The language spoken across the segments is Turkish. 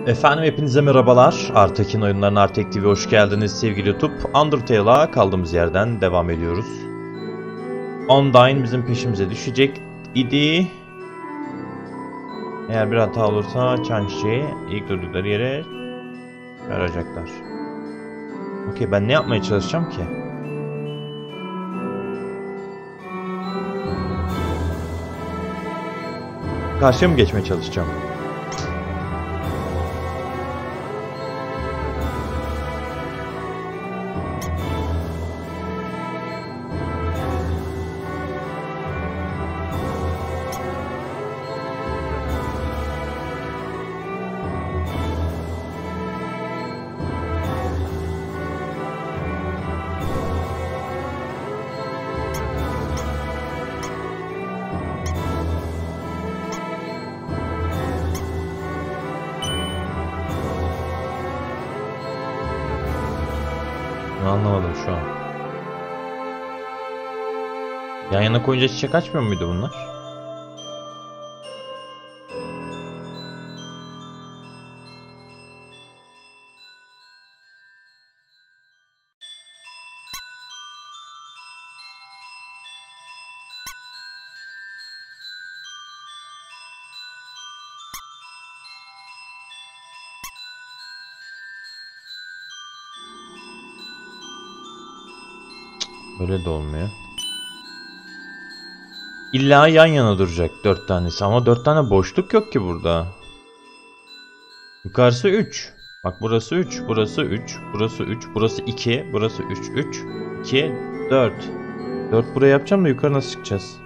Efendim hepinize merhabalar. Artekin oyunlarına Artek TV hoş geldiniz sevgili YouTube. Undertale'a kaldığımız yerden devam ediyoruz. Undyne bizim peşimize düşecek idi. Eğer bir hata olursa Changchi'yi ilk durdukları yere arayacaklar. Okey, ben ne yapmaya çalışacağım ki? Karşıya mı geçmeye çalışacağım? Anlamadım şu an. Yan yana koyunca çiçek açmıyor muydu bunlar? Böyle de olmuyor. İlla yan yana duracak 4 tanesi ama 4 tane boşluk yok ki burada. Yukarısı 3. Bak burası 3, burası 3, burası 3, burası 2, burası 3, 3, 2, 4. 4 buraya yapacağım da yukarı nasıl çıkacağız?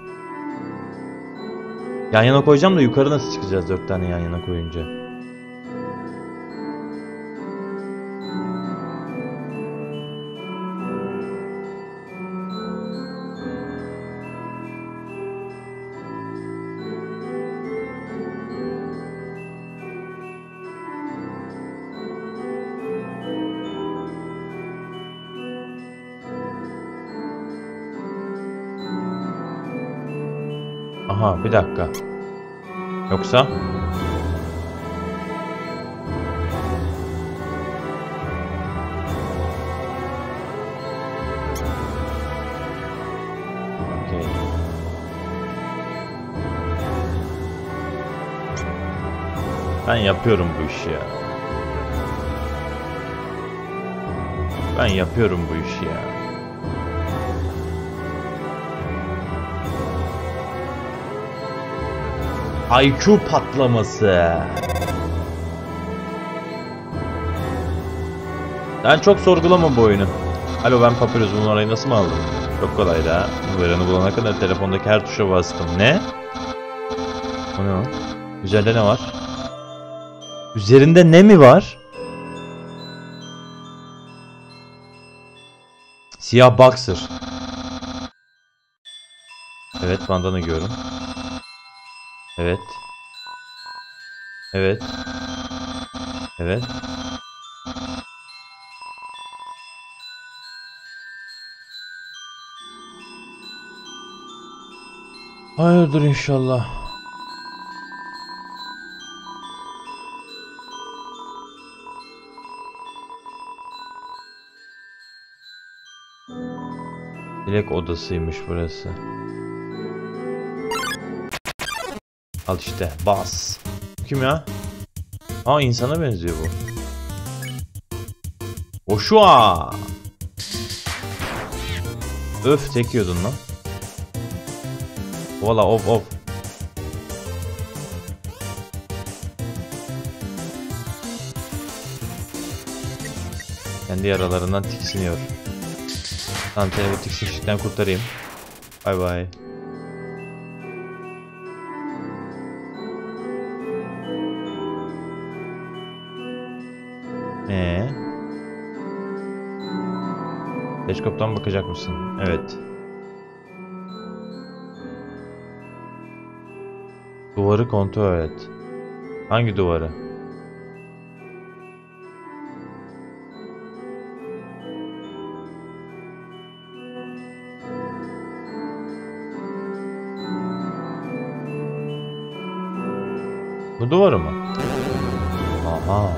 Yan yana koyacağım da yukarı nasıl çıkacağız 4 tane yan yana koyunca? Aha, bir dakika. Yoksa? Okey. Ben yapıyorum bu işi ya. Ben yapıyorum bu işi ya. IQ patlaması. Ben çok sorgulama bu oyunu. Alo, ben Papyrus, bu numarayı nasıl mı aldım? Çok kolay da. Numaranı bulana kadar telefondaki her tuşa bastım. Ne? O ne o? Üzerinde ne var? Üzerinde ne mi var? Siyah boxer. Evet, bandana giyiyorum. Evet. Evet. Evet. Hayırdır inşallah. Dilek odasıymış burası. Al işte, bas. Kim ya? Aa, insana benziyor bu. Oşua. Öf, tek yiyordun lan. Valla of. Kendi yaralarından tiksiniyor. Tamam, seni bu tiksinçlikten kurtarayım. Bay bay. Teleskoptan bakacak mısın? Evet. Duvarı kontrol et. Hangi duvarı? Bu duvarı mı? Aha.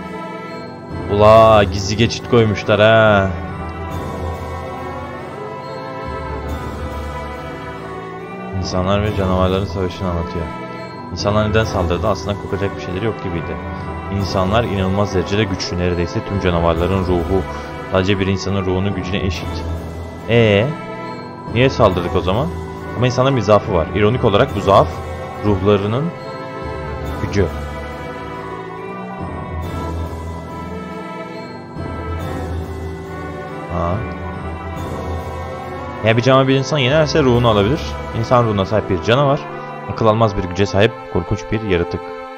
Ula gizli geçit koymuşlar ha. İnsanlar ve canavarların savaşını anlatıyor. İnsanlar neden saldırdı? Aslında korkacak bir şeyleri yok gibiydi. İnsanlar inanılmaz derecede güçlü. Neredeyse tüm canavarların ruhu sadece bir insanın ruhunun gücüne eşit. Niye saldırdık o zaman? Ama insanların bir zaafı var. İronik olarak bu zaaf ruhlarının gücü. Eğer bir canavar bir insan yenerse ruhunu alabilir. İnsan ruhuna sahip bir canavar, akıl almaz bir güce sahip korkunç bir yaratık.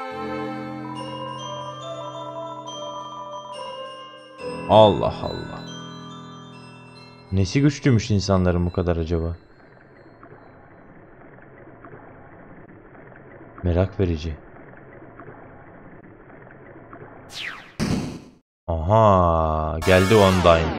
Allah Allah. Nesi güçlüymüş insanların bu kadar acaba? Merak verici. Aha, geldi Undyne.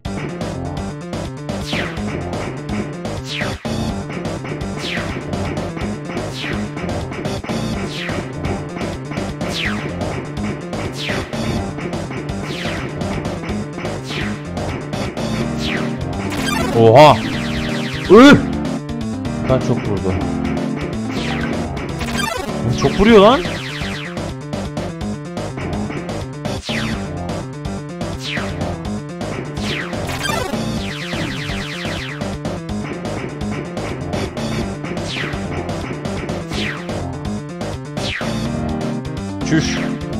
Oha! Ben çok vurdu. Çok vuruyor lan. Çüş.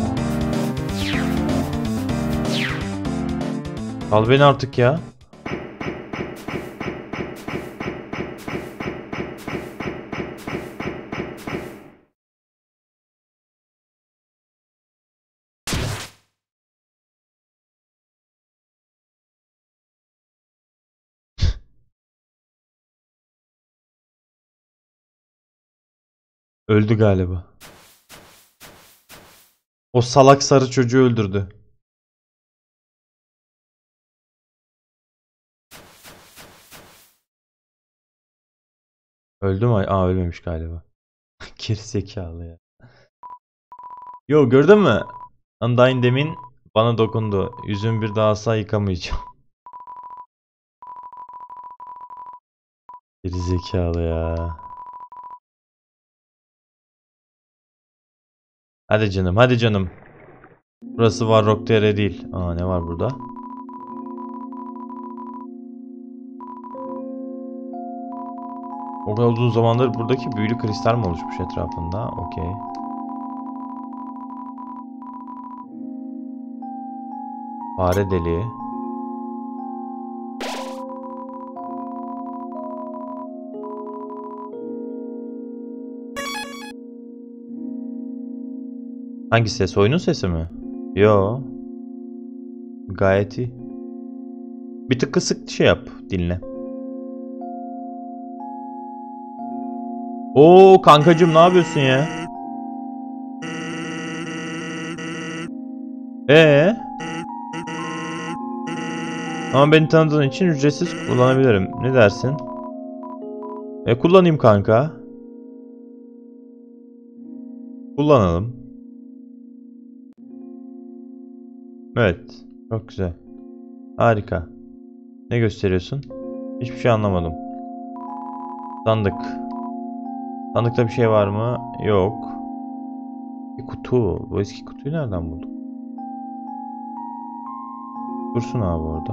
Al beni artık ya. Öldü galiba. O salak sarı çocuğu öldürdü. Öldü mü? Aa, ölmemiş galiba. Gerizekalı ya. Yo, gördün mü? Undyne demin bana dokundu. Yüzümü bir daha asla yıkamayacağım. Gerizekalı ya. Hadi canım, hadi canım. Burası Varrock TR değil. Aa, ne var burada? O kadar uzun zamandır buradaki büyülü kristal mı oluşmuş etrafında? Okey. Fare deliği. Hangi ses? Oyunun sesi mi? Yo. Gayet iyi. Bir tık kısık şey yap. Dinle. Oo kankacım, ne yapıyorsun ya? Ama beni tanıdığın için ücretsiz kullanabilirim. Ne dersin? Kullanayım kanka. Kullanalım. Evet. Çok güzel. Harika. Ne gösteriyorsun? Hiçbir şey anlamadım. Sandık. Sandıkta bir şey var mı? Yok. Bir kutu. Bu eski kutuyu nereden bulduk? Dursun abi orada.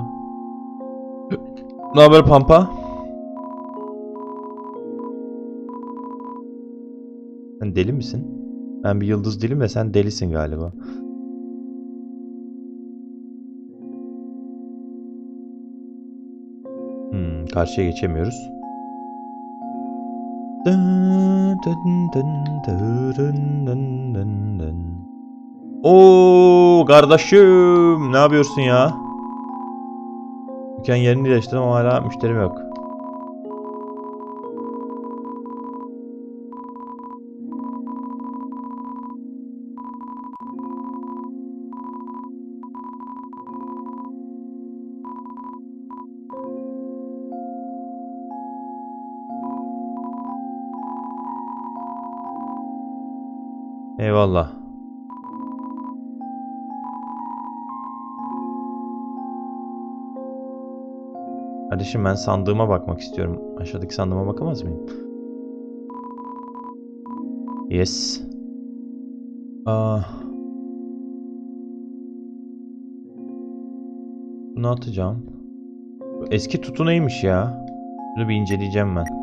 Ne haber Pampa? Sen deli misin? Ben bir yıldız değilim de sen delisin galiba. Karşıya geçemiyoruz. Oo kardeşim, ne yapıyorsun ya? Dükkan yerini değiştirdim ama hala müşterim yok. Eyvallah. Kardeşim ben sandığıma bakmak istiyorum. Aşağıdaki sandığıma bakamaz mıyım? Yes. Bunu atacağım. Eski tutu neymiş ya? Bunu bir inceleyeceğim ben.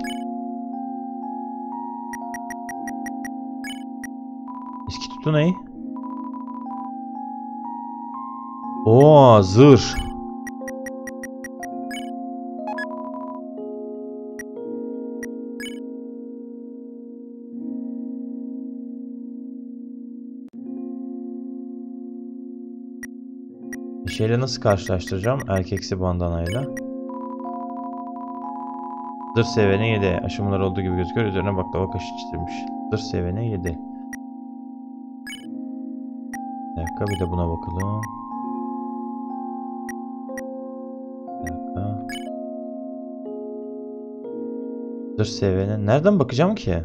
Eski tutu ne? Oo, zırh. Şeyle nasıl karşılaştıracağım? Erkeksi bandanayla. Zırh seviyene 7. Aşamalar olduğu gibi gözüküyor. Üzerine baklava kaşı çizilmiş. Zırh seviyene 7. Bir dakika, bir de buna bakalım. Bir dakika. Zırh seviyene. Nereden bakacağım ki?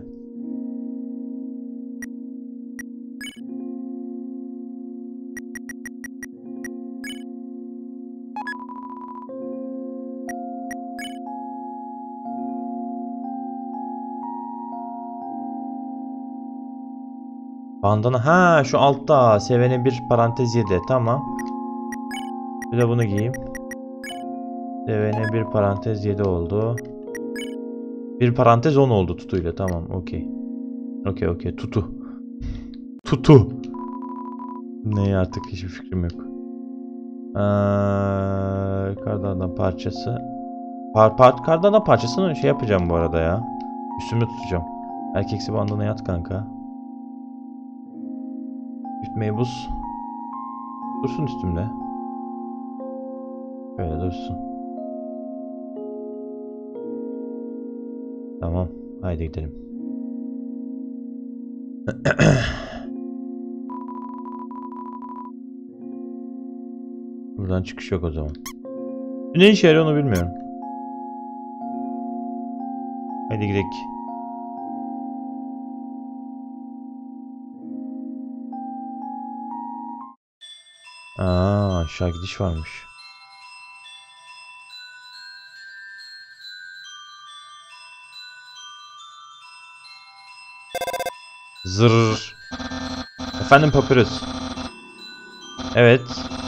Bandana. Ha, şu altta. Seviyene 1 parantez 7. Tamam. Bir de bunu giyeyim. Seviyene 1 parantez 7 oldu. 1 parantez 10 oldu tutuyla. Tamam. Okey. Okey. Tutu. Tutu. Ne artık hiçbir fikrim yok. Kardan parçası. Kardan parçasını şey yapacağım bu arada ya. Üstümde tutacağım. Erkeksi bandana yat kanka. Üst meybuz. Dursun üstümde. Böyle dursun. Tamam. Haydi gidelim. Buradan çıkış yok o zaman. Ne işe yarıyor onu bilmiyorum. Haydi gidelim. Aşağı gidiş varmış. Zırr. Efendim Papyrus. Evet.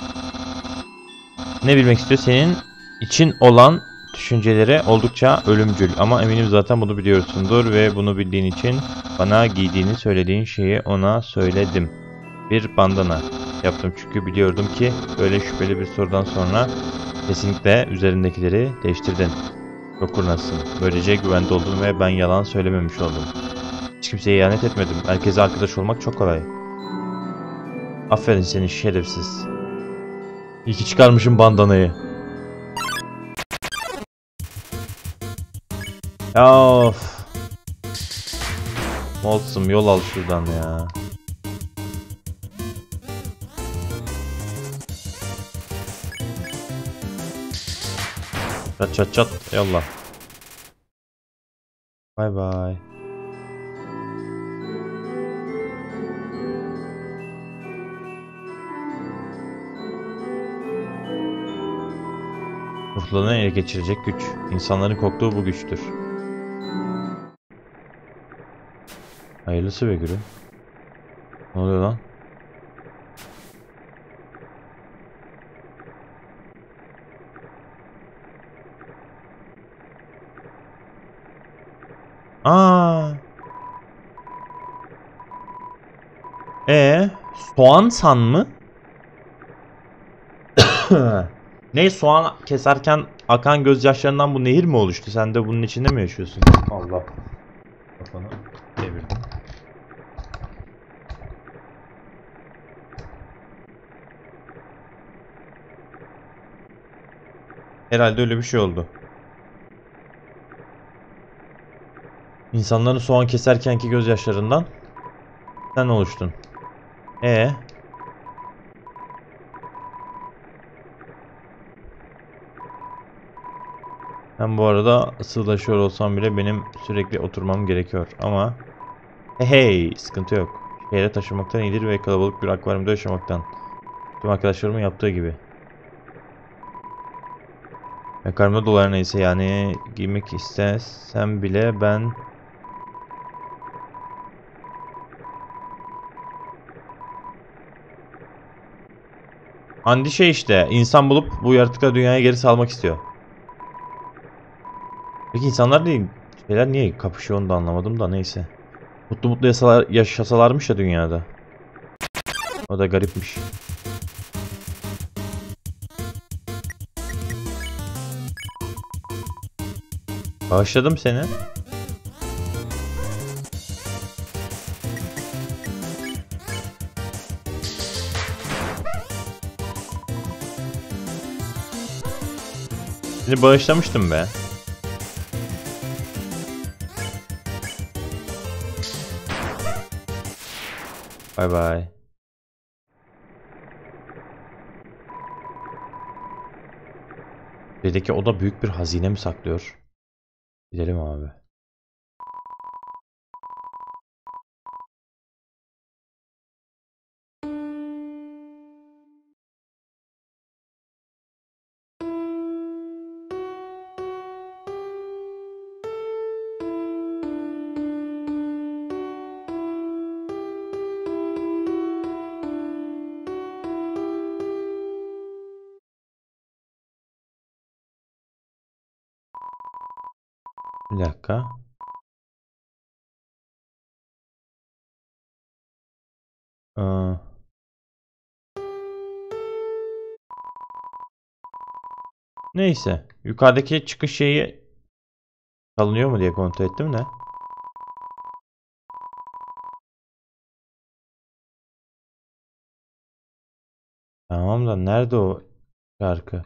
Ne bilmek istiyor? Senin için olan düşünceleri oldukça ölümcül. Ama eminim zaten bunu biliyorsundur ve bunu bildiğin için bana giydiğini söylediğin şeyi ona söyledim. Bir bandana yaptım çünkü biliyordum ki böyle şüpheli bir sorudan sonra kesinlikle üzerindekileri değiştirdin. Çok kurnazsın. Böylece güvende oldun ve ben yalan söylememiş oldum. Hiç kimseye ihanet etmedim. Herkese arkadaş olmak çok kolay. Aferin senin şerefsiz. İyi ki çıkarmışım bandanayı. Of. Molsum yol al şuradan ya. Çat. Yallah. Bay bay. Ruhlarını ele geçirecek güç. İnsanların korktuğu bu güçtür. Hayırlısı be gülüm. Ne oluyor lan? Soğan san mı? Ne, soğan keserken akan gözyaşlarından bu nehir mi oluştu? Sen de bunun içinde mi yaşıyorsun? Allah. Kafanı devirdim. Herhalde öyle bir şey oldu. İnsanların soğan keserkenki gözyaşlarından sen oluştun. Ben bu arada sığlaşıyor olsam bile benim sürekli oturmam gerekiyor ama hey, sıkıntı yok. Şehre taşımaktan iyidir ve kalabalık bir akvaryumda yaşamaktan. Tüm arkadaşlarımın yaptığı gibi. Karnımda dolar neyse yani giymek istesem bile ben... Andy şey işte insan bulup bu yaratıkları dünyaya geri salmak istiyor. Peki insanlar değil şeyler niye kapışıyor onu da anlamadım da neyse. Mutlu mutlu yaşasalarmış ya dünyada. O da garipmiş. Bağışladım seni. Seni bağışlamıştım be. Bay bay. Dedeki oda büyük bir hazine mi saklıyor? Gidelim abi. Bir dakika. Aa, neyse. Yukarıdaki çıkış şeyi çalınıyor mu diye kontrol ettim de. Tamam da nerede o şarkı?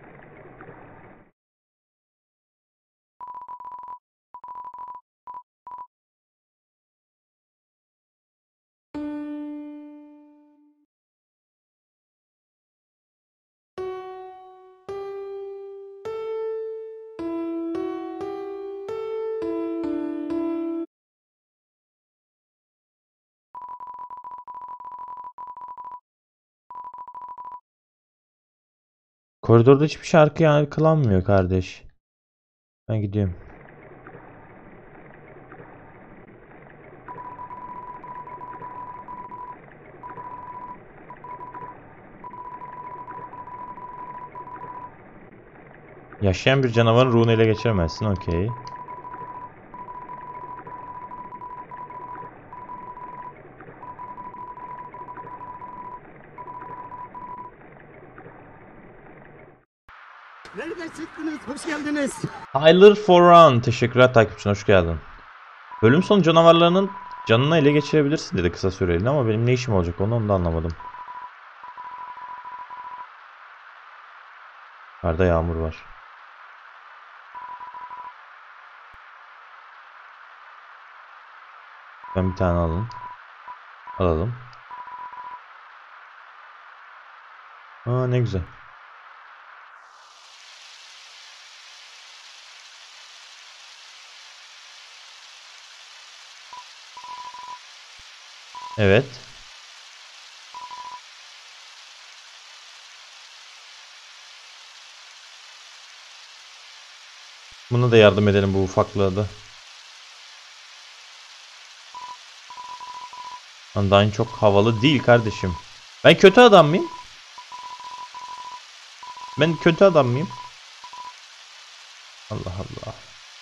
Koridorda hiçbir şarkı yankılanmıyor kardeş. Ben gidiyorum. Yaşayan bir canavarın ruhunu ele geçiremezsin. Okey. Nereden çıktınız? Hoş geldiniz. Tyler Foran. Teşekkürler takipçin. Hoş geldin. Bölüm sonu canavarlarının canını ele geçirebilirsin dedi kısa süreli ama benim ne işim olacak onu da anlamadım. Arda yağmur var. Ben bir tane alalım. Alalım. Aa ne güzel. Evet. Buna da yardım edelim bu ufaklığa da. Undyne çok havalı değil kardeşim. Ben kötü adam mıyım? Ben kötü adam mıyım? Allah Allah.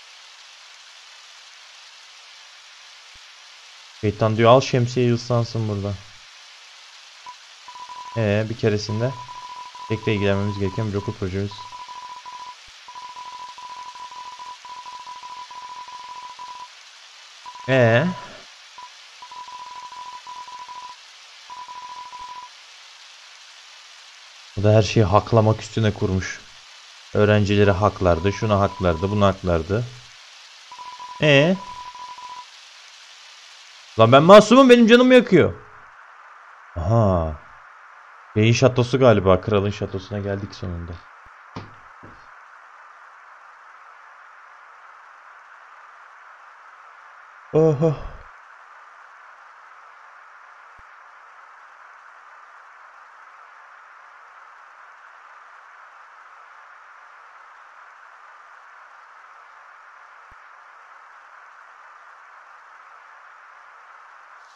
Şeytan diyor al şemsiyeyi ıslansın burada. Bir keresinde tekrar ilgilenmemiz gereken bir okul projemiz. Ee, Bu da her şeyi haklamak üstüne kurmuş. Öğrencileri haklardı, şunu haklardı, bunu haklardı. Ee, Lan ben masumum benim canımı yakıyor. Aha. Beyin şatosu galiba. Kralın şatosuna geldik sonunda. Oho.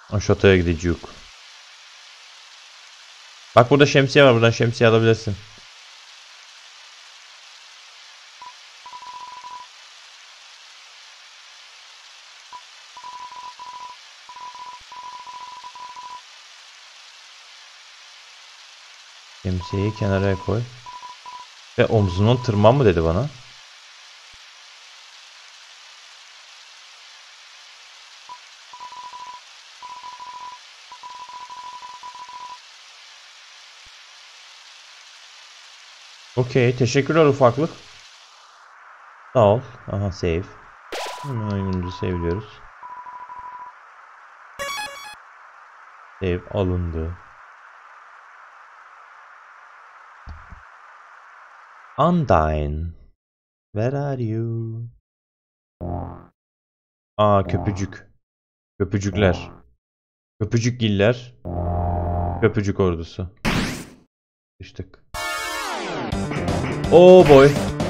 O şatoya gideceğiz. Bak burada şemsiye var. Buradan şemsiye alabilirsin. Şemsiyeyi kenara koy. Ve omzunun tırman mı dedi bana? Okey. Teşekkürler ufaklık. Sağ ol. Aha save. Hemen oyunumuzu save'liyoruz. Save alındı. Undyne. Where are you? Aa köpücük. Köpücükler. Köpücükgiller. Köpücük ordusu. Düştük. Oh boy.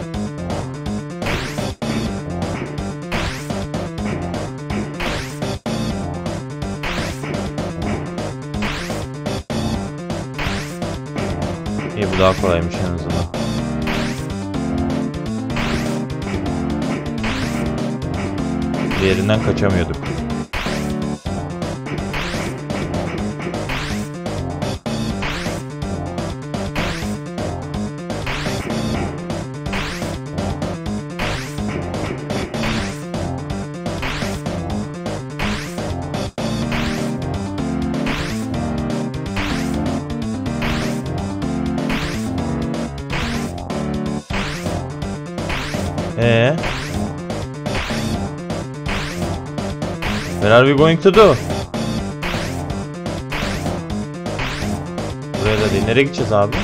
İyi bu daha kolaymış en azından. Diğerinden kaçamıyorduk. Where are we going to do? Buraya da değil. Nereye gideceğiz abi?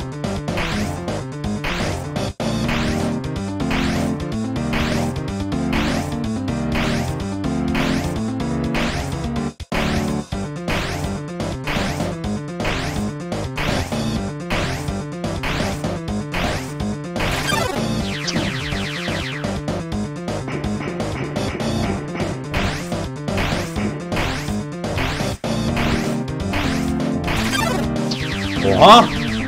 Oha!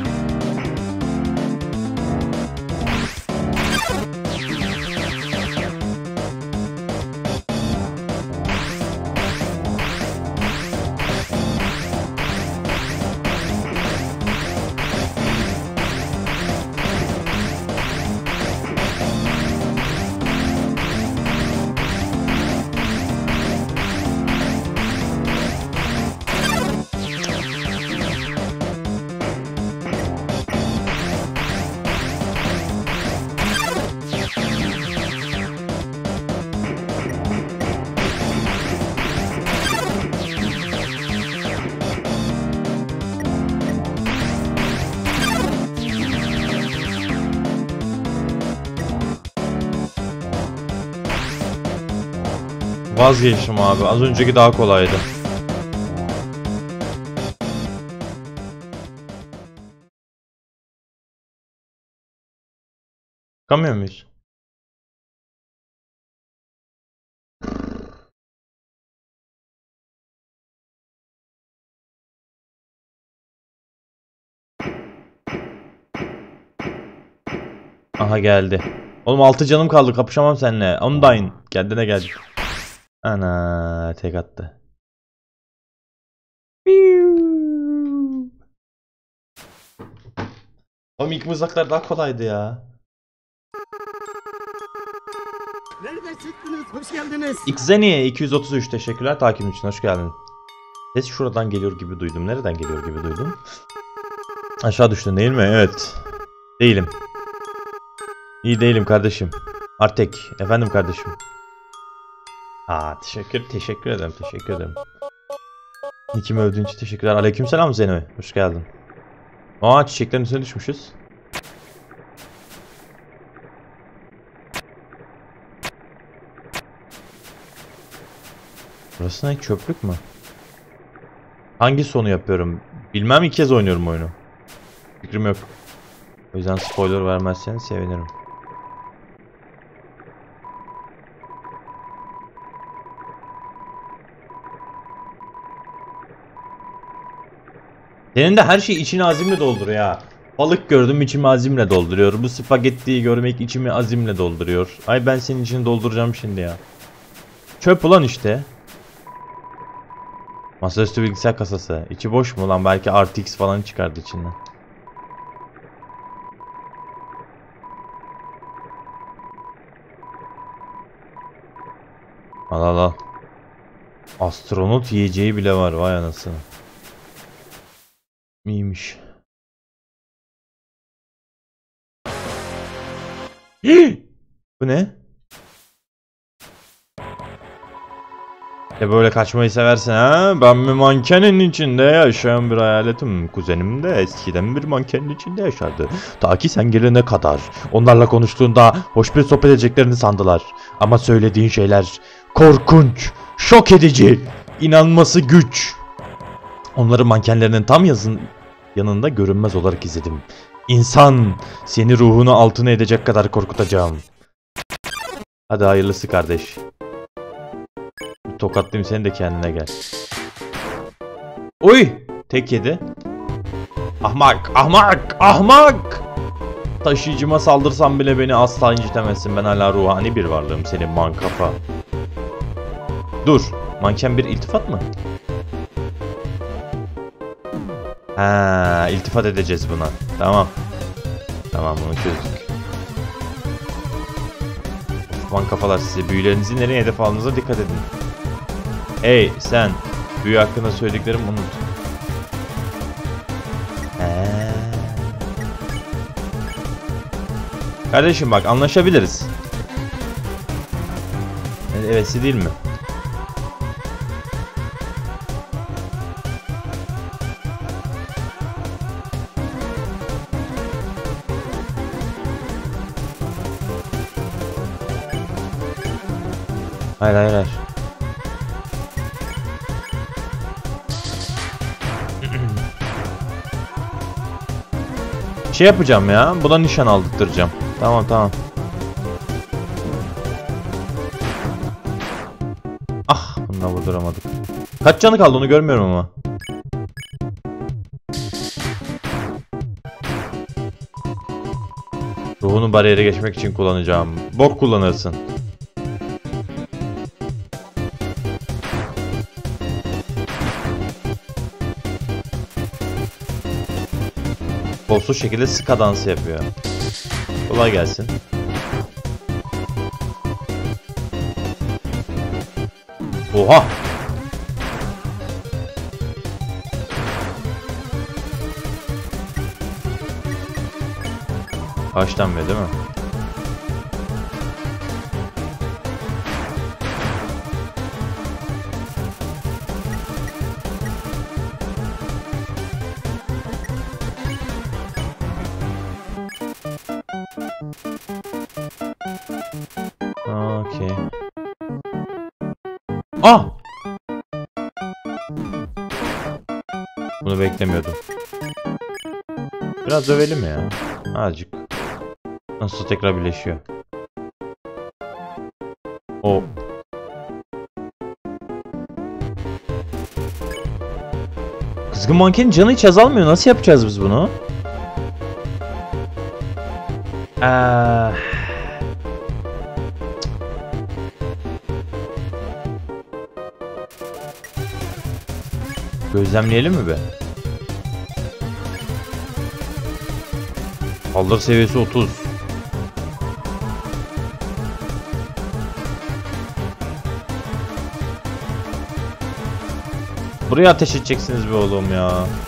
Vazgeçtim abi. Az önceki daha kolaydı. Çıkamıyor muyuz? Aha geldi. Oğlum 6 canım kaldı. Kapışamam seninle. Undyne. Kendine gel. Ana tek attı. Oğlum ilk mızraklar daha kolaydı ya. Nereden çıktınız? Hoş geldiniz. Xzeni'ye 233 teşekkürler takip için. Hoş geldin. Ses şuradan geliyor gibi duydum. Nereden geliyor gibi duydum? Aşağı düştün değil mi? Evet. Değilim. İyi değilim kardeşim. Artek. Efendim kardeşim. Aa teşekkür ederim. Teşekkür ederim. Nikimi övdüğün için teşekkürler. Aleykümselam Zeni. Hoş geldin. Aa çiçeklerin üstüne düşmüşüz. Burası ne? Çöplük mü? Hangi sonu yapıyorum? Bilmem, ilk kez oynuyorum oyunu. Fikrim yok. O yüzden spoiler vermezseniz sevinirim. Senin de her şey içini azimle dolduruyor ya. Balık gördüm içimi azimle dolduruyor. Bu spagettiyi görmek içimi azimle dolduruyor. Ay ben senin içini dolduracağım şimdi ya. Çöp ulan işte. Masaüstü bilgisayar kasası. İçi boş mu lan? Belki RTX falan çıkardı içinden. Al al al. Astronot yiyeceği bile var. Vay anasını. İyiymiş. Bu ne? Böyle kaçmayı seversin ha? Ben bir mankenin içinde yaşayan bir hayaletim. Kuzenim de eskiden bir mankenin içinde yaşardı. Ta ki sen gelene kadar. Onlarla konuştuğunda hoş bir sohbet edeceklerini sandılar. Ama söylediğin şeyler korkunç, şok edici, inanması güç. Onları mankenlerinin tam yanında görünmez olarak izledim. İnsan, seni ruhunu altına edecek kadar korkutacağım. Hadi hayırlısı kardeş. Tokatlayayım seni de kendine gel. Oy! Tek yedi. Ahmak! Ahmak! Ahmak! Taşıyıcıma saldırsam bile beni asla incitemezsin. Ben hala ruhani bir varlığım senin mankafa. Dur. Manken bir iltifat mı? Ha, iltifat edeceğiz buna. Tamam. Tamam bunu çözdük. Osman kafalar size. Büyülerinizi nereye hedef aldığınıza dikkat edin. Hey sen. Büyü hakkında söylediklerimi unut. Kardeşim bak anlaşabiliriz. Evet değil mi? Hayır hayır hayır. Şey yapacağım ya. Buna nişan aldırtacağım. Tamam tamam. Ah, bununla vurduramadık. Kaç canı kaldı onu görmüyorum ama. Ruhunu bariyere geçmek için kullanacağım. Bok kullanırsın. Kolsuz şekilde ska dansı yapıyor. Kolay gelsin. Oha! Haşlanmıyor değil mi? Okey. Ah! Bunu beklemiyordum. Biraz dövelim ya. Azıcık. Nasıl tekrar birleşiyor. O. Kızgın mankenin canı hiç azalmıyor. Nasıl yapacağız biz bunu? Gözlemleyelim mi be? Saldırı seviyesi 30. Buraya ateş edeceksiniz be oğlum ya.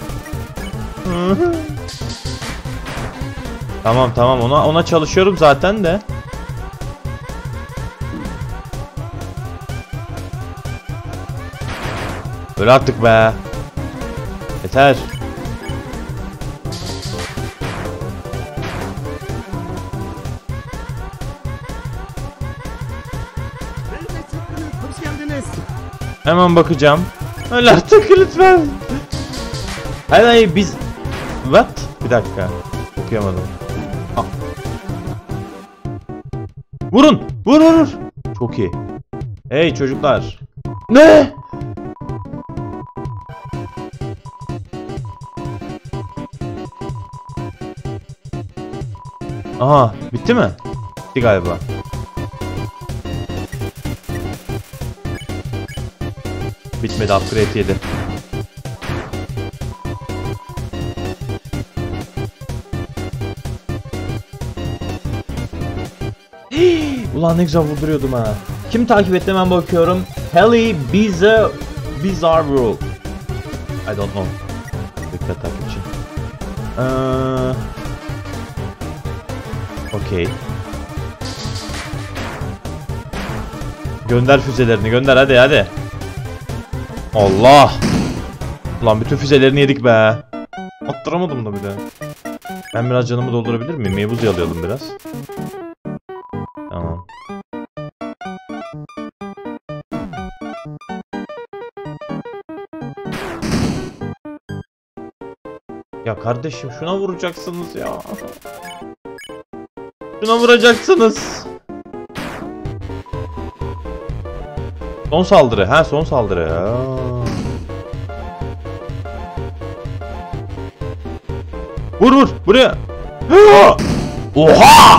Tamam tamam ona çalışıyorum zaten de. Öyle artık be. Yeter. Nereden çıktınız? Hoş geldiniz. Hemen bakacağım. Öyle artık lütfen. Hayır hayır biz... What? Bir dakika. Okuyamadım. Ah. Vurun! Vur vur vur! Çok iyi. Hey çocuklar. Ne? Aha, bitti mi? Bitti galiba. Bitmedi, upgrade yedi. Ulan ne güzel vurduruyordum ha. Kim takip etti hemen bakıyorum. Helly Bizarre World. I don't know. Dikkat takipçi. Okey. Gönder füzelerini, gönder hadi hadi. Allah. Ulan bütün füzelerini yedik be. Attıramadım da bir de. Ben biraz canımı doldurabilir miyim? Meyvuz yalayalım biraz. Tamam. Ya kardeşim şuna vuracaksınız ya. Şuna vuracaksınız. Son saldırı. Ha son saldırı. Ya. Vur vur buraya. Oha!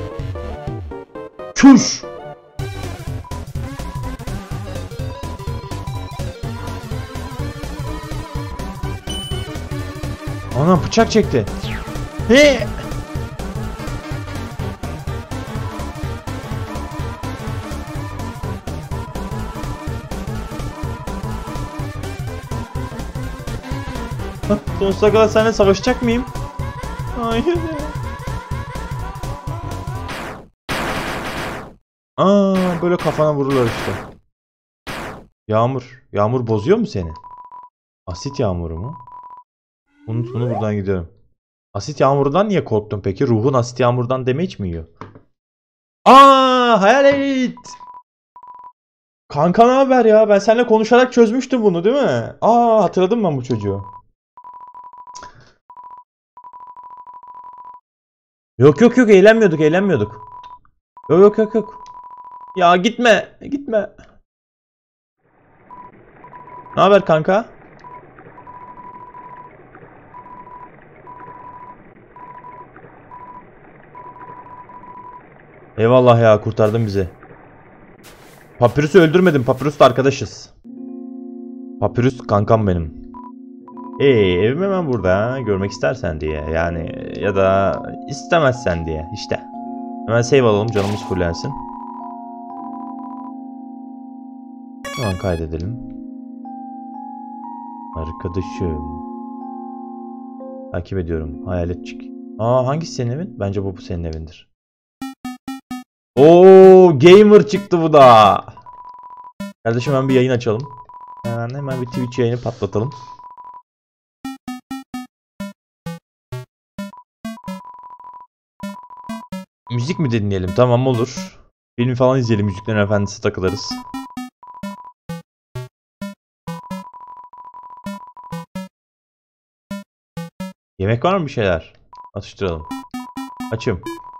Çüş! Ana bıçak çekti. He! Sonsuza kadar seninle savaşacak mıyım? Hayır. Aa, böyle kafana vururlar işte. Yağmur. Yağmur bozuyor mu seni? Asit yağmuru mu? Unut bunu, buradan gidiyorum. Asit yağmurundan niye korktun peki? Ruhun asit yağmurdan damage mi yiyor? Aa, hayalet. Kanka ne haber ya? Ben seninle konuşarak çözmüştüm bunu değil mi? Aa, hatırladım ben bu çocuğu. Yok yok yok, eğlenmiyorduk eğlenmiyorduk. Yok yok yok yok. Ya gitme gitme. Ne haber kanka? Eyvallah ya, kurtardın bizi. Papyrus'u öldürmedim. Papyrus'la arkadaşız. Papyrus kankam benim. Evim hemen burada. Görmek istersen diye. Yani ya da istemezsen diye. İşte. Hemen save alalım. Canımız fullensin. Hemen kaydedelim. Arkadaşım. Takip ediyorum. Hayaletçik. Aa, hangisi senin evin? Bence bu senin evindir. Oo, gamer çıktı bu da. Kardeşim hemen bir yayın açalım. Hemen bir Twitch yayını patlatalım. Müzik mi dinleyelim? Tamam olur. Film falan izleyelim. Müziklerin Efendisi takılırız. Yemek var mı bir şeyler? Atıştıralım. Açım.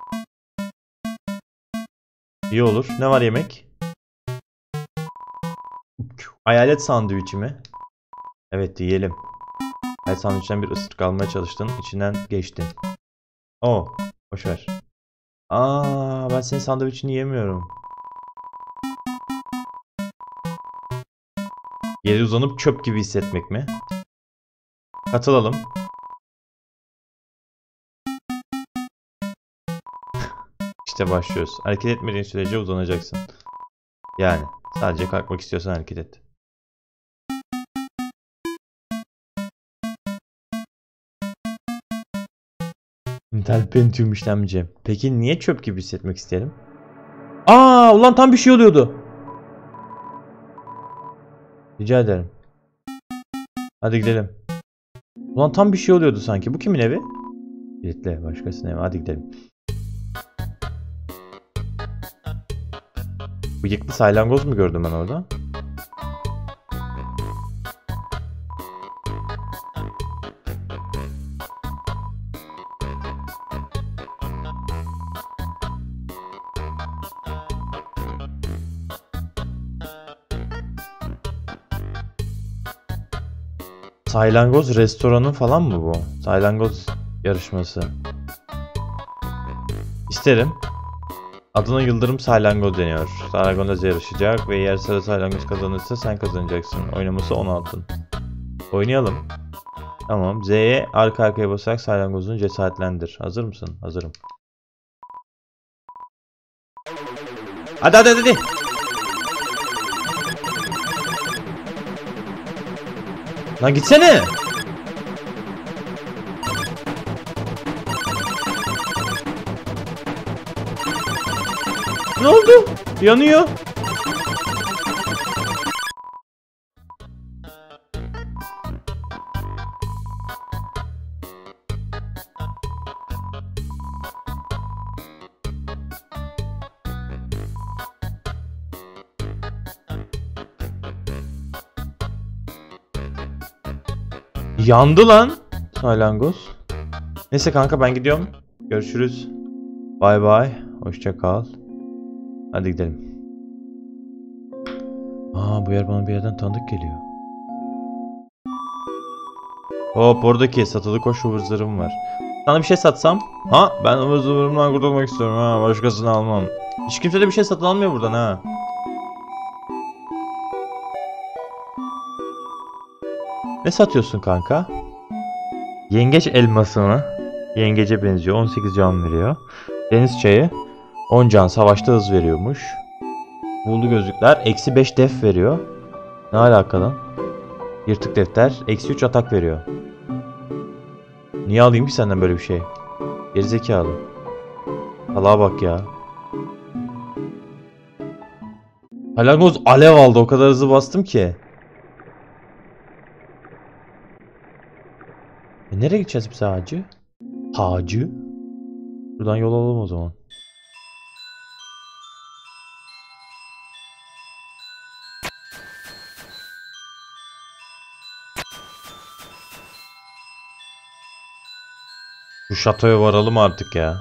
İyi olur. Ne var yemek? Hayalet sandviçi mi? Evet yiyelim. Hayalet sandviçten bir ısırık almaya çalıştın. İçinden geçtin. Oo. Boşver. Aa, ben senin sandviçini yemiyorum. Yere uzanıp çöp gibi hissetmek mi? Katılalım. İşte başlıyoruz. Hareket etmediğin sürece uzanacaksın. Yani sadece kalkmak istiyorsan hareket et. Intel Pentium işlemci. Peki niye çöp gibi hissetmek isterim? Aa, ulan tam bir şey oluyordu. Rica ederim. Hadi gidelim. Ulan tam bir şey oluyordu sanki. Bu kimin evi? Kilitli. Başkasının evi. Hadi gidelim. Bıyıklı salyangoz mu gördüm ben orada? Salyangoz restoranı falan mı bu? Salyangoz yarışması. İsterim. Adına Yıldırım Salyangoz deniyor. Salyangoz yarışacak ve eğer sarı salyangoz kazanırsa sen kazanacaksın. Oynaması 10 altın. Oynayalım. Tamam. Z'ye arka arkaya basarak salyangozunu cesaretlendir. Hazır mısın? Hazırım. Hadi hadi hadi. Lan gitsene. Ne oldu? Yanıyor. Yandı lan salyangoz. Neyse kanka ben gidiyorum. Görüşürüz. Bay bay. Hoşça kal. Hadi gidelim. Bu yer bana bir yerden tanıdık geliyor. Hop oradaki satılı koş ıvır zırhım var. Sana bir şey satsam? Ben ıvır zırhımdan kurtulmak istiyorum başkasını almam. Hiç kimse de bir şey satın almıyor buradan Ne satıyorsun kanka? Yengeç elması mı? Yengece benziyor. 18 can veriyor. Deniz çayı 10 can, savaşta hız veriyormuş. Buğulu gözlükler eksi 5 def veriyor. Ne alaka lan? Yırtık defter eksi 3 atak veriyor. Niye alayım ki senden böyle bir şey? Gerizekalı. Allah'a bak ya. Salyangoz alev aldı, o kadar hızlı bastım ki. Nereye gideceğiz biz hacı? Hacı? Buradan yol alalım o zaman. Şu şatoya varalım artık ya.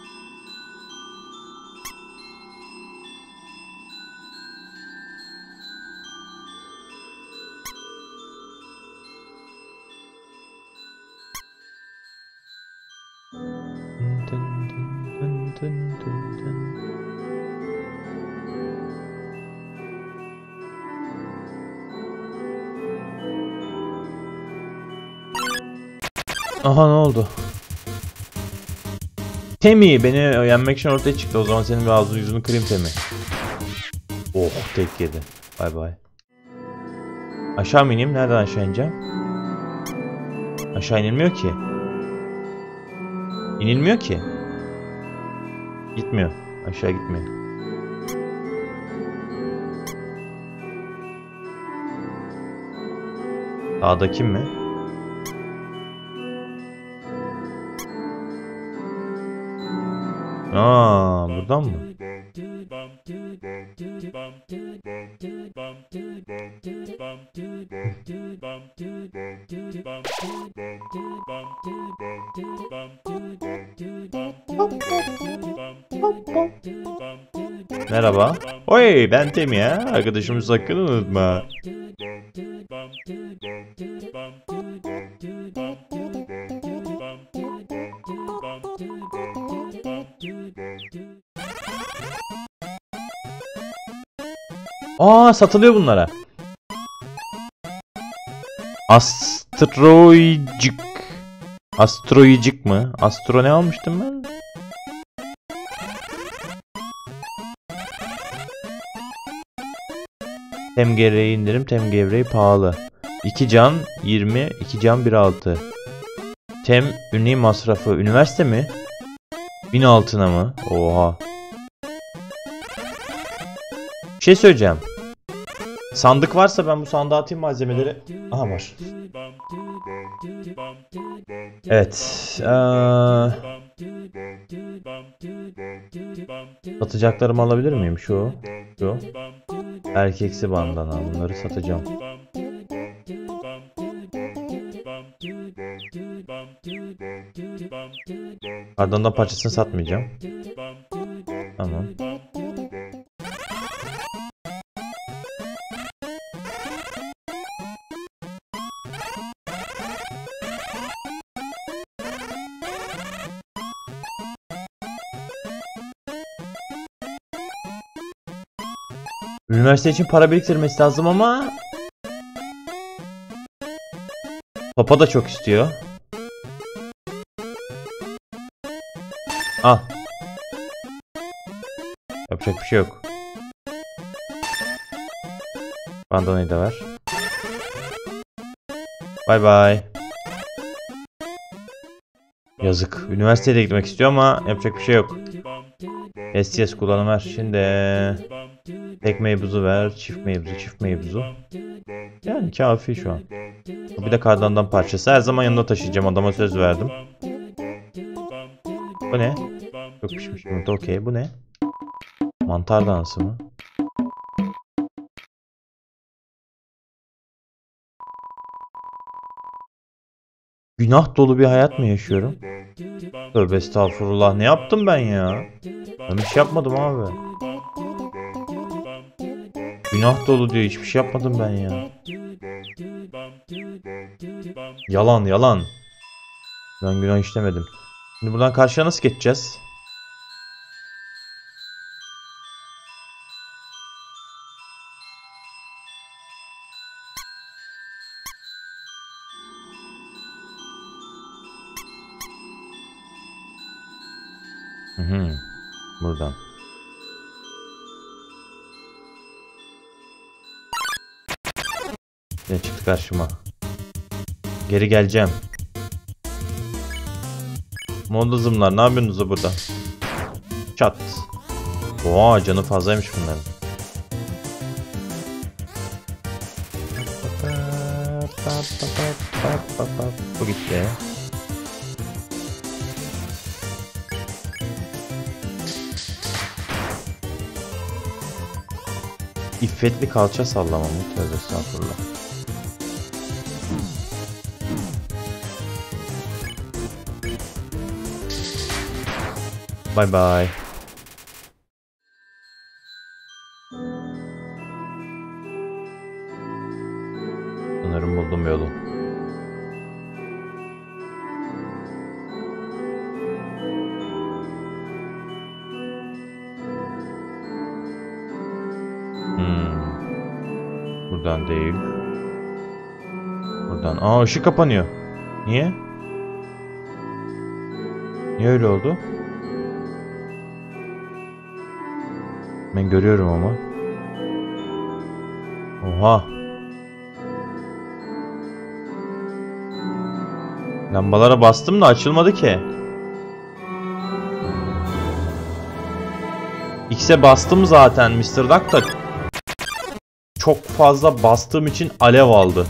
Aha ne oldu? Temi beni yenmek için ortaya çıktı. O zaman senin bir ağzını yüzünü kırayım Temi. Oh tek yedi. Bay bay. Aşağı mı ineyim? Nereden aşağı ineceğim? Aşağı inilmiyor ki. İnilmiyor ki. Gitmiyor. Aşağı gitmiyor. Dağda kim mi? Buradan mı? Merhaba. Oy ben Temi ya. Arkadaşımı sakın unutma. Satılıyor bunlara. Astroicik. Astroicik mı? Astro ne almıştım ben? Tem gevreği indirim, tem gevreği pahalı. 2 can 20, 2 can 1.6. Tem ünlü masrafı. Üniversite mi? 1000 altına mı? Oha. Bir şey söyleyeceğim. Sandık varsa ben bu sandığa atayım malzemeleri. Aha var. Evet. Satacaklarımı alabilir miyim? Şu. Erkeksi bandana. Bunları satacağım. Ardından da parçasını satmayacağım. Tamam. Üniversite için para biriktirmesi lazım ama Papa da çok istiyor. Al. Yapacak bir şey yok. Bandanayı da ver. Bay bay. Yazık. Üniversiteye de gitmek istiyor ama yapacak bir şey yok. STS kullanım ver. Şimdi tek meybuzu ver. Çift meybuzu, çift meybuzu. Yani kafi şu an. Bir de kardandan parçası. Her zaman yanında taşıyacağım. Adama söz verdim. Bu ne? Çok pişmiş yumurta. Okey. Bu ne? Mantar dansı mı? Günah dolu bir hayat mı yaşıyorum? Tövbe estağfurullah. Ne yaptım ben ya? Ben bir şey yapmadım abi. Günah dolu diyor. Hiçbir şey yapmadım ben ya. Yalan yalan. Ben günah işlemedim. Şimdi buradan karşıya nasıl geçeceğiz? Buradan. Ne çıktı karşıma? Geri geleceğim. Modazımlar ne yapıyorsunuz burada? Çat. Oha canı fazlaymış bunların. Bu gitti. İffetli kalça sallama mı? Tövbe estağfurullah. Bye bye. Sanırım buldum yolu. Buradan değil. Buradan. Aa ışık kapanıyor. Niye? Niye öyle oldu? Ben görüyorum ama. Oha. Lambalara bastım da açılmadı ki. X'e bastım zaten. Mr. Duck da çok fazla bastığım için alev aldı.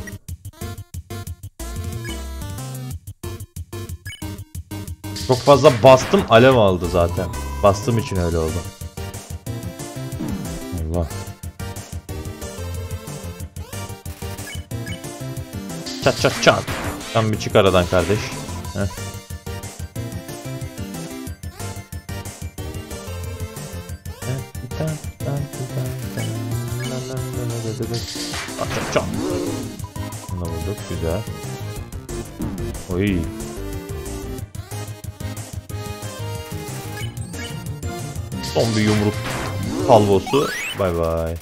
Çok fazla bastım, alev aldı zaten. Bastığım için öyle oldu. Allah. Çat çat çat. Sen bir çık aradan kardeş. Heh. Çat çat. Bunu vurduk, güzel. Oy. Son bir yumruk salvosu. Bay bay.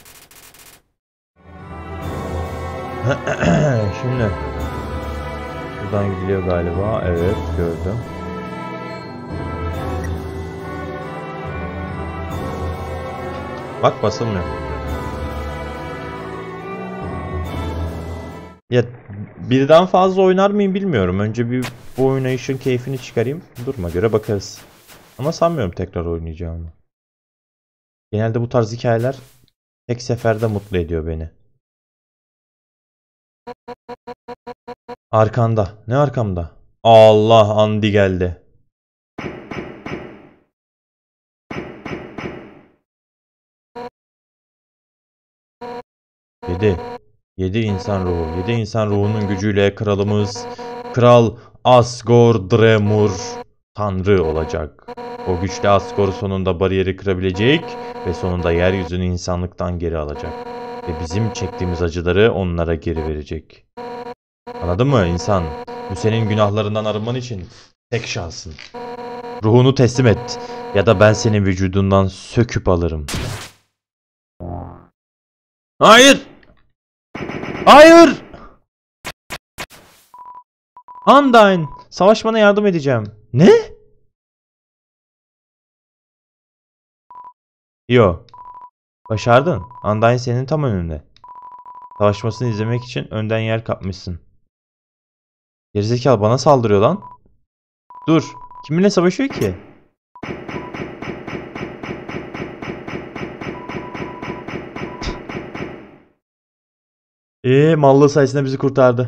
Şimdi buradan gidiliyor galiba. Evet, gördüm. Bak basılmıyor. Ya birden fazla oynar mıyım bilmiyorum. Önce bir bu oynayışın keyfini çıkarayım. Duruma göre bakarız. Ama sanmıyorum tekrar oynayacağımı. Genelde bu tarz hikayeler tek seferde mutlu ediyor beni. Arkanda. Ne arkamda? Allah, Andy geldi. Yedi insan ruhu. 7 insan ruhunun gücüyle kralımız Kral Asgore-Dremur Tanrı olacak. O güçlü Asgore sonunda bariyeri kırabilecek ve sonunda yeryüzünü insanlıktan geri alacak. Ve bizim çektiğimiz acıları onlara geri verecek. Anladın mı insan? Bu senin günahlarından arınman için tek şansın. Ruhunu teslim et ya da ben senin vücudundan söküp alırım. Hayır! Hayır! Undyne! Savaşmana yardım edeceğim. Ne? Yo. Başardın. Undyne senin tam önünde. Savaşmasını izlemek için önden yer kapmışsın. Gerizekalı bana saldırıyor lan. Dur. Kiminle savaşıyor ki? Mallığı sayesinde bizi kurtardı.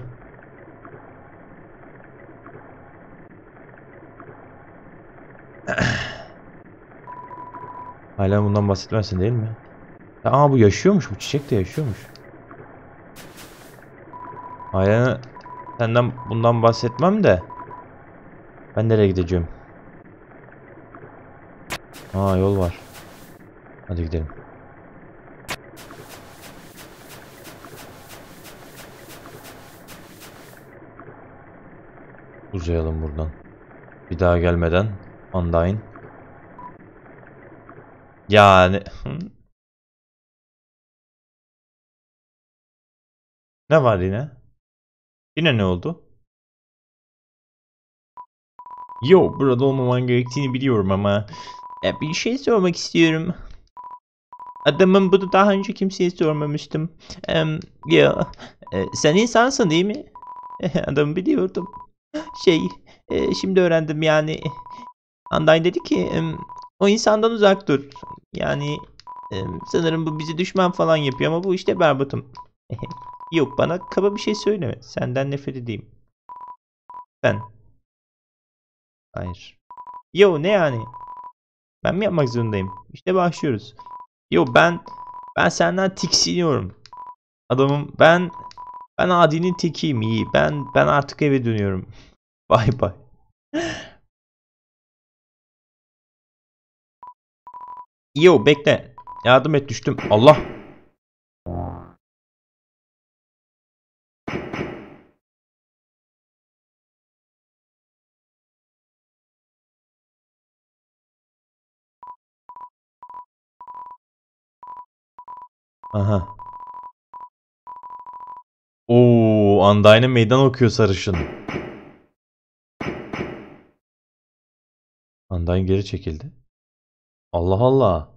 Hala bundan bahsetmezsin değil mi? Aa bu yaşıyormuş. Bu çiçek de yaşıyormuş. Hala senden bundan bahsetmem de. Ben nereye gideceğim? Aa yol var. Hadi gidelim. Uzayalım buradan. Bir daha gelmeden. Undyne. Yani. Ne var yine? Yine ne oldu? Yo, burada olmaman gerektiğini biliyorum ama bir şey sormak istiyorum. Adamım bunu daha önce kimseye sormamıştım. Ya sen insansın değil mi? Adamı biliyordum. Şimdi öğrendim yani. Undyne dedi ki o insandan uzak dur. Yani sanırım bu bizi düşman falan yapıyor ama bu işte berbatım. Yok bana kaba bir şey söyleme. Senden nefret edeyim. Ben. Hayır. Yo ne yani? Ben mi yapmak zorundayım? İşte başlıyoruz. Yo ben senden tiksiniyorum. Adamım ben adinin tekiyim iyi. Ben artık eve dönüyorum. Bay bay. Yo bekle. Yardım et düştüm. Allah. Aha. Oo, Undyne'e meydan okuyor sarışın. Undyne geri çekildi. Allah Allah.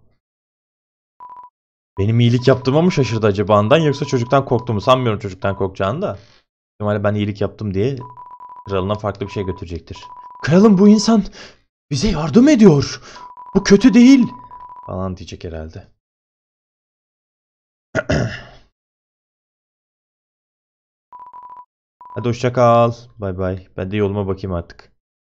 Benim iyilik yaptığıma mı şaşırdı acaba Undyne yoksa çocuktan korktu mu? Sanmıyorum çocuktan korkacağını da. Normalde ben iyilik yaptım diye kralına farklı bir şey götürecektir. Kralım bu insan bize yardım ediyor. Bu kötü değil. Falan diyecek herhalde. Hadi hoşça kal. Bay bay. Ben de yoluma bakayım artık.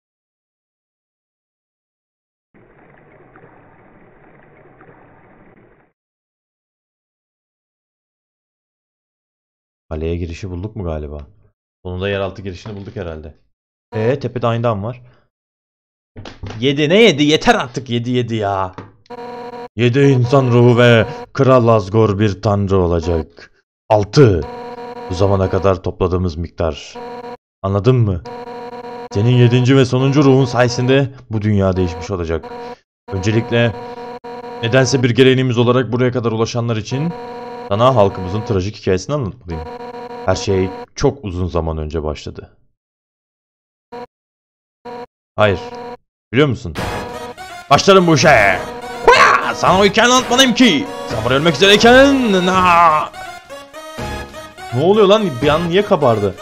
Kaleye girişi bulduk mu galiba? Sonunda yeraltı girişini bulduk herhalde. Tepede aynı var. 7 ne 7? Yeter artık 7 ya. 7 insan ruhu ve Kral Asgore bir tanrı olacak. 6. Bu zamana kadar topladığımız miktar. Anladın mı? Senin 7. ve sonuncu ruhun sayesinde bu dünya değişmiş olacak. Öncelikle nedense bir geleneğimiz olarak buraya kadar ulaşanlar için sana halkımızın trajik hikayesini anlatmalıyım. Her şey çok uzun zaman önce başladı. Hayır. Biliyor musun? Başlarım bu işe. Sana o hikayeyi anlatmalıyım ki. Sen buraya ölmek üzereyken. Ne oluyor lan? Bir an niye kabardı?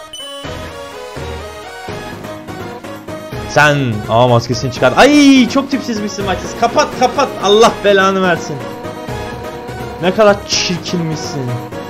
Sen maskesini çıkar. Ay çok tipsizmişsin Maxis. Kapat. Allah belanı versin. Ne kadar çirkinmişsin.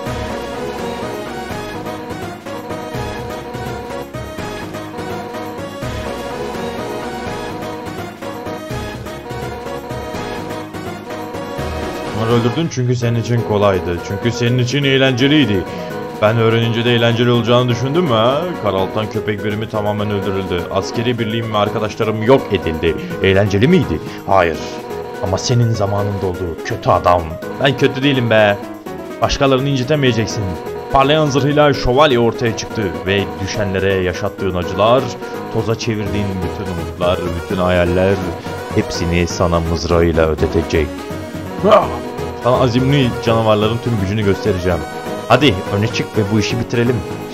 Onları öldürdün çünkü senin için kolaydı. Çünkü senin için eğlenceliydi. Ben öğrenince de eğlenceli olacağını düşündüm mü ha? Karaltan köpek birimi tamamen öldürüldü. Askeri birliğim ve arkadaşlarım yok edildi. Eğlenceli miydi? Hayır. Ama senin zamanında oldu. Kötü adam. Ben kötü değilim be. Başkalarını incitemeyeceksin. Parlayan zırhıyla şövalye ortaya çıktı. Ve düşenlere yaşattığın acılar, toza çevirdiğin bütün umutlar, bütün hayaller hepsini sana mızrağıyla ödetecek. Sana azimli canavarların tüm gücünü göstereceğim. Hadi öne çık ve bu işi bitirelim.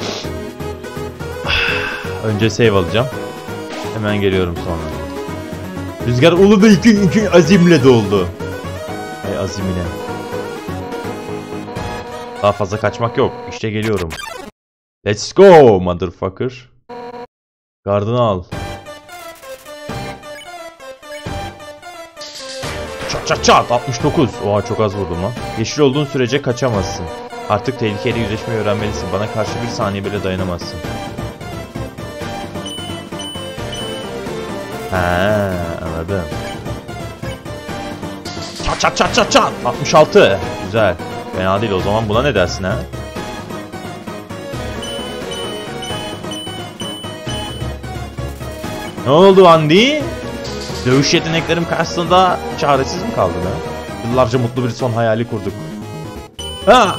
Önce save alacağım. Hemen geliyorum sonra. Rüzgar ulu da iki azimle doldu. Ay azimine. Daha fazla kaçmak yok. İşte geliyorum. Let's go motherfucker. Gardını al. Çat çat çat 69. Oha çok az vurdum lan. Yeşil olduğun sürece kaçamazsın. Artık tehlikeyle yüzleşmeyi öğrenmelisin. Bana karşı bir saniye bile dayanamazsın. Ha, anladım. Çat çat çat çat çat 66. Güzel. Fena değil, o zaman buna ne dersin ha? Ne oldu Andy? Dövüş yeteneklerim karşısında çaresiz mi kaldın ha? Yıllarca mutlu bir son hayali kurduk. Ha!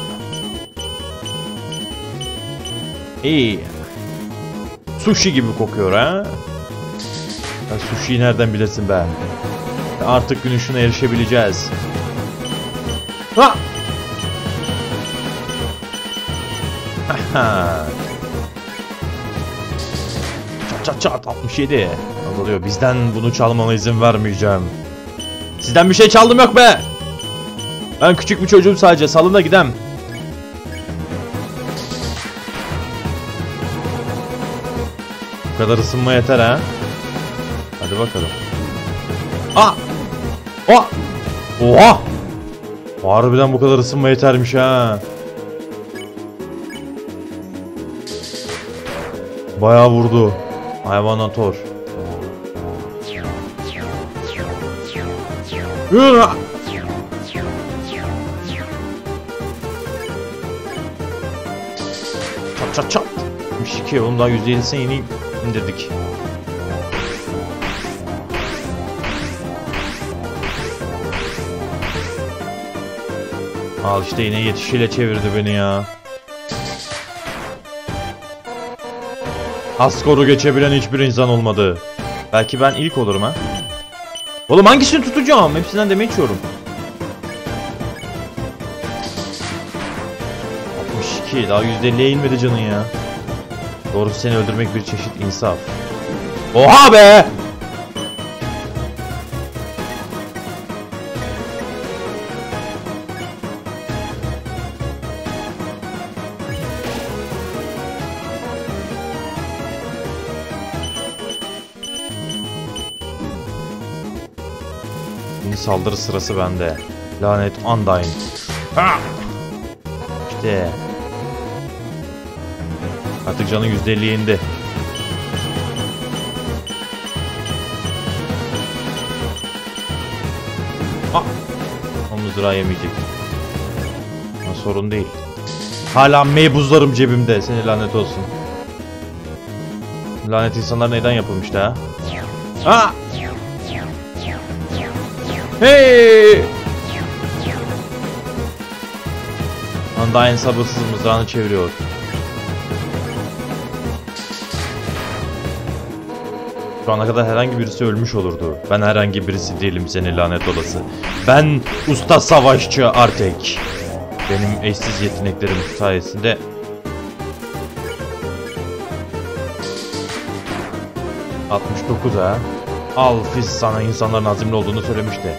İyi. Sushi gibi kokuyor ha? Ya sushi'yi nereden bilirsin be? Artık gün ışığına erişebileceğiz. Ha! Çat çat çat 67. Azalıyor. Bizden bunu çalmana izin vermeyeceğim. Sizden bir şey çaldım yok be. Ben küçük bir çocuğum sadece. Salın da gidem. Bu kadar ısınma yeter ha. Hadi bakalım. Aa! Oha! Oha! Harbiden bu kadar ısınma yetermiş ha. Bayağı vurdu. Hayvanator. Yürü! Çat çat çat. 72. Oğlum daha %50'sine yeni indirdik. Al işte yine yetişiyle çevirdi beni ya. Skoru geçebilen hiçbir insan olmadı. Belki ben ilk olurum ha. Oğlum hangisini tutacağım? Hepsinden deme içiyorum. 62. Daha %50'ye inmedi canın ya. Doğrusu seni öldürmek bir çeşit insaf. Oha be! Şimdi saldırı sırası bende. Lanet Undyne. Ha! İşte. Artık canı %50'ye indi. Ah! O mızrağı yemeyecek. Ama sorun değil. Hala meybuzlarım cebimde. Seni lanet olsun. Lanet insanlar neden yapılmıştı ha? Ah! Hey! Undyne sabırsız mızrağını çeviriyor. Şu ana kadar herhangi birisi ölmüş olurdu. Ben herhangi birisi değilim, seni lanet olası. Ben usta savaşçı Artek. Benim eşsiz yeteneklerim sayesinde... ...69 ha. Al Fizz sana insanların azimli olduğunu söylemişti.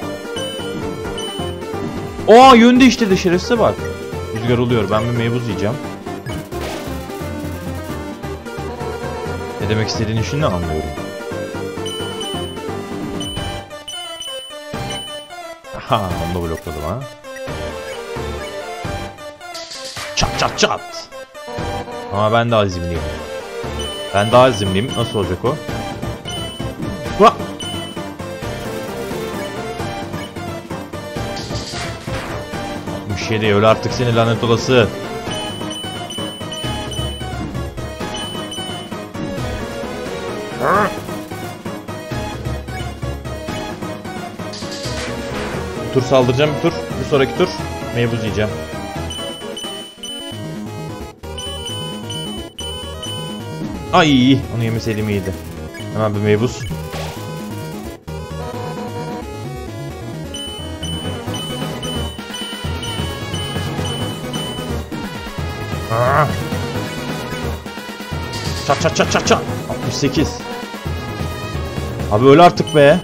Oha yön değiştirdi, şerefsize bak. Rüzgar oluyor, ben bir meybuz yiyeceğim. Ne demek istediğini şimdi anlıyorum. Aha onu da blokladım ha. Çat çat çat. Ama ben de azimliyim. Ben daha azimliyim. Nasıl olacak o? Hua! Bir şey değil, öyle artık seni lanet olası. Bir tur saldıracağım, bir tur. Bir sonraki tur meybuz yiyeceğim. Ay, onu yemeseydim iyiydi. Hemen bir meybuz. Çat çat çat çat çat. 68. Abi öl artık be.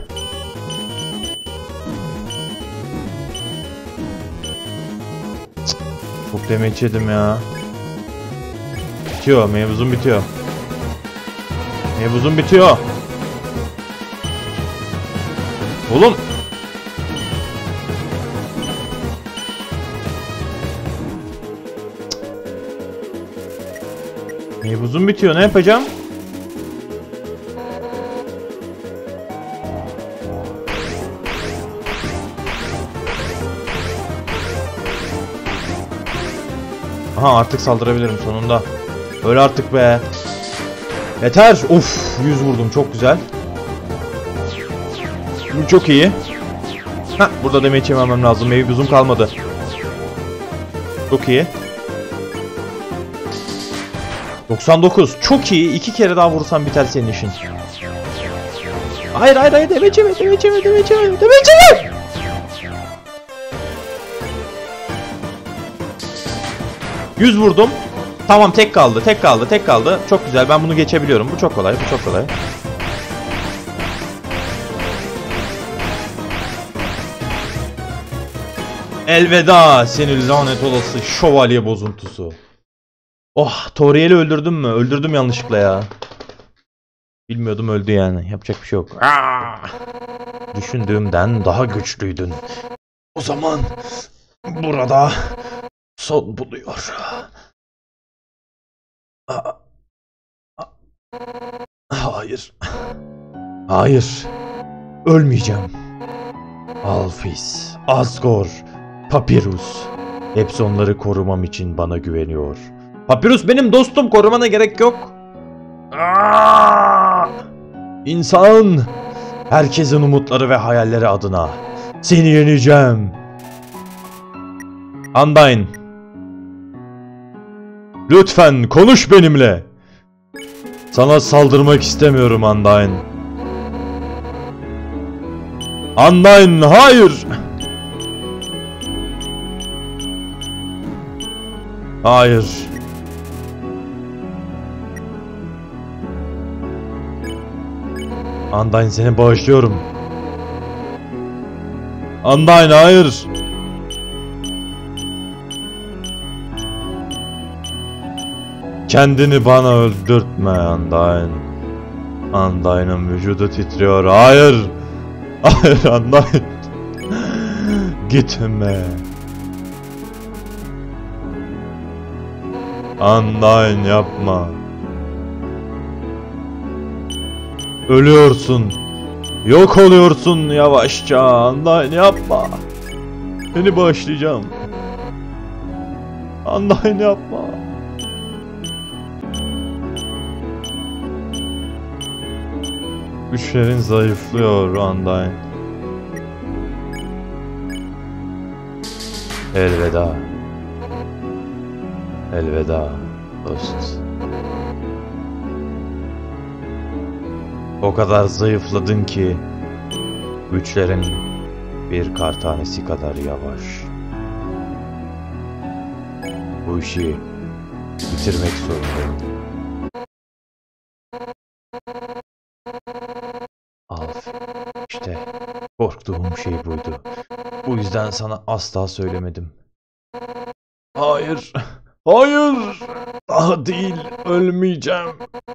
Cık. Çok demeç yedim ya. Bitiyor. Mevzum bitiyor. Mevzum bitiyor. Oğlum. Mevzum bitiyor. Ne yapacağım? Aha artık saldırabilirim sonunda. Öyle artık be. Yeter. Of 100 vurdum çok güzel. Bu çok iyi. Ha burada damage yememem lazım. Mevzum kalmadı. Çok iyi. 99. Çok iyi. 2 kere daha vursam biter senin işin. Hayır hayır hayır. Damage yeme. Damage yeme. Damage yeme. Damage yeme. 100 vurdum. Tamam tek kaldı. Tek kaldı. Tek kaldı. Çok güzel. Ben bunu geçebiliyorum. Bu çok kolay. Bu çok kolay. Elveda seni lanet olası şövalye bozuntusu. Oh Toriel'i öldürdüm mü? Öldürdüm yanlışlıkla ya. Bilmiyordum öldü yani. Yapacak bir şey yok. Düşündüğümden daha güçlüydün. O zaman burada son buluyor. Hayır. Hayır. Ölmeyeceğim. Alphys, Asgore, Papyrus. Hepsi onları korumam için bana güveniyor. Papyrus benim dostum. Korumana gerek yok. İnsan. Herkesin umutları ve hayalleri adına. Seni yeneceğim. Undyne. Lütfen konuş benimle. Sana saldırmak istemiyorum Undyne. Undyne hayır. Hayır. Undyne seni bağışlıyorum. Undyne hayır. Kendini bana öldürtme Undyne. Undyne'ın vücudu titriyor. Hayır. Hayır Undyne. Gitme. Undyne yapma. Ölüyorsun. Yok oluyorsun yavaşça. Undyne yapma. Seni bağışlayacağım. Undyne yapma. Güçlerin zayıflıyor Undyne. Elveda. Elveda dost. O kadar zayıfladın ki güçlerin bir kar tanesi kadar yavaş. Bu işi bitirmek zorundayım. Alf, işte korktuğum şey buydu. Bu yüzden sana asla söylemedim. Hayır, hayır, daha değil, ölmeyeceğim.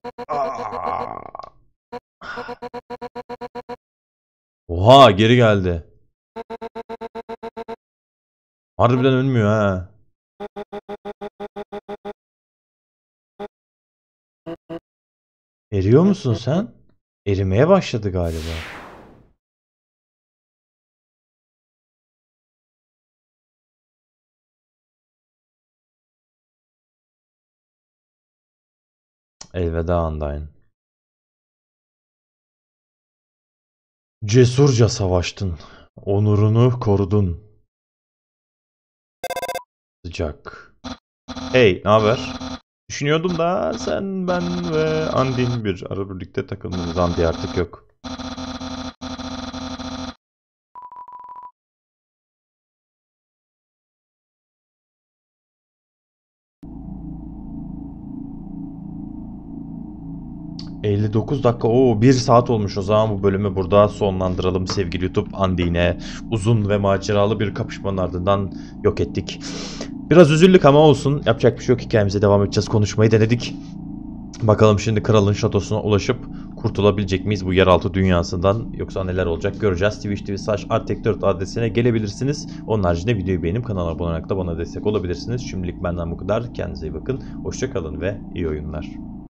Oha, geri geldi. Harbiden ölmüyor ha. Eriyor musun sen? Erimeye başladı galiba. Elveda Undyne. Cesurca savaştın. Onurunu korudun. Sıcak. Hey, ne haber? Düşünüyordum da sen, ben ve Andin bir ara birlikte takıldınız. Andi artık yok. 59 dakika. Oo, 1 saat olmuş. O zaman bu bölümü burada sonlandıralım sevgili YouTube. Andy yine uzun ve maceralı bir kapışmanın ardından yok ettik. Biraz üzüldük ama olsun. Yapacak bir şey yok. Hikayemize devam edeceğiz. Konuşmayı denedik. Bakalım şimdi kralın şatosuna ulaşıp kurtulabilecek miyiz bu yeraltı dünyasından, yoksa neler olacak göreceğiz. Twitch TV/Artek4 adresine gelebilirsiniz. Onun haricinde videoyu beğenip kanala abone olarak da bana destek olabilirsiniz. Şimdilik benden bu kadar. Kendinize iyi bakın. Hoşça kalın ve iyi oyunlar.